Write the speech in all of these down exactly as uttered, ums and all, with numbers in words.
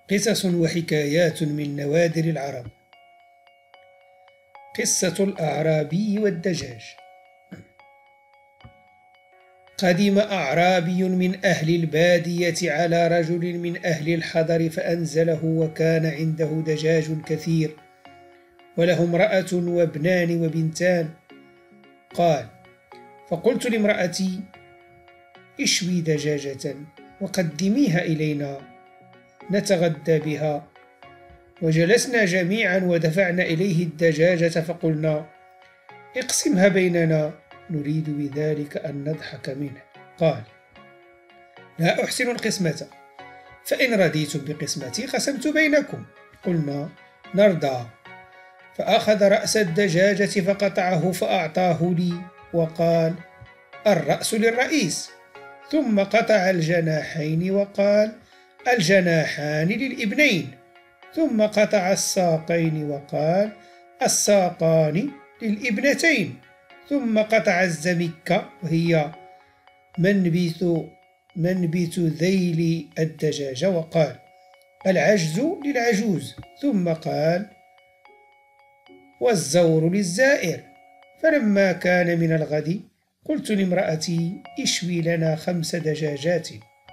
قصص وحكايات من نوادر العرب. قصة الأعرابي والدجاج. قدم أعرابي من أهل البادية على رجل من أهل الحضر فأنزله، وكان عنده دجاج كثير، وله امرأة وابنان وبنتان. قال: فقلت لامرأتي: اشوي دجاجة وقدميها إلينا نتغدى بها. وجلسنا جميعا ودفعنا إليه الدجاجة، فقلنا: اقسمها بيننا، نريد بذلك أن نضحك منه. قال: لا أحسن القسمة، فإن رضيتم بقسمتي قسمت بينكم. قلنا: نرضى. فأخذ رأس الدجاجة فقطعه فأعطاه لي، وقال: الرأس للرئيس. ثم قطع الجناحين وقال: الجناحان للإبنين. ثم قطع الساقين وقال: الساقان للإبنتين. ثم قطع الزمكة، وهي منبت منبت ذيل الدجاجة، وقال: العجز للعجوز. ثم قال: والزور للزائر. فلما كان من الغد قلت لامرأتي: اشوي لنا خمس دجاجات.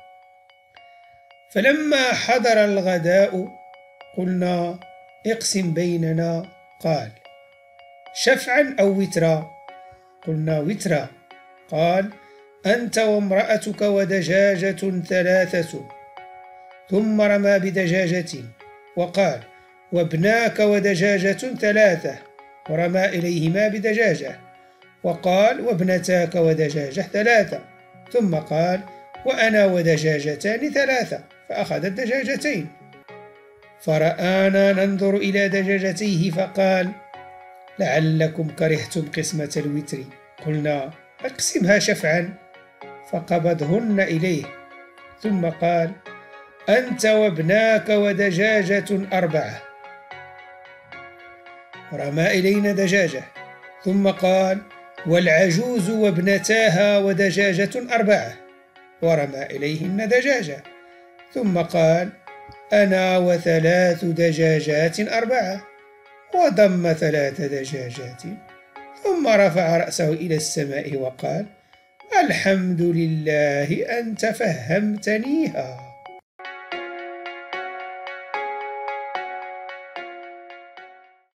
فلما حضر الغداء قلنا: اقسم بيننا. قال: شفعا أو وترا؟ قلنا: وترا. قال: أنت وامرأتك ودجاجة ثلاثة. ثم رمى بدجاجة وقال: وابناك ودجاجة ثلاثة، ورمى إليهما بدجاجة وقال: وابنتاك ودجاجة ثلاثة. ثم قال: وأنا ودجاجتان ثلاثة، فأخذ الدجاجتين. فرآنا ننظر إلى دجاجتيه فقال: لعلكم كرهتم قسمة الوتر. قلنا: اقسمها شفعا. فقبضهن إليه، ثم قال: أنت وابناك ودجاجة أربعة. رمى إلينا دجاجة، ثم قال: والعجوز وابنتاها ودجاجة أربعة، ورمى إليهن دجاجة، ثم قال: أنا وثلاث دجاجات أربعة، وضم ثلاث دجاجات، ثم رفع رأسه إلى السماء وقال: الحمد لله أنت فهمتنيها.